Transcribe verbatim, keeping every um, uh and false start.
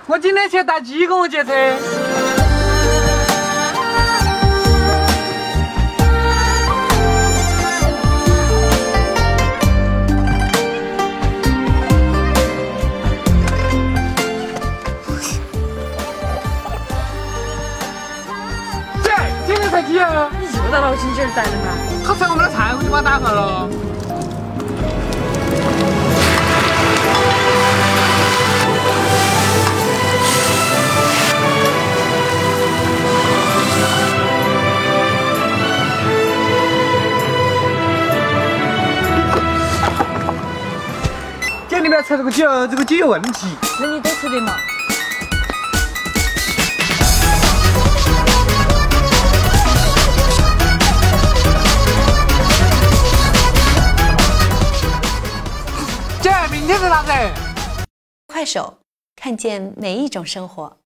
我今天去打几公节车？姐，今天才几啊？ 你又到老亲戚儿带的吗？ 好像我们的菜我就把它打发了。 姐，你不要踩这个酒，这个酒有问题。 那你多吃点嘛。 姐，明天在哪子？ 快手，看见每一种生活。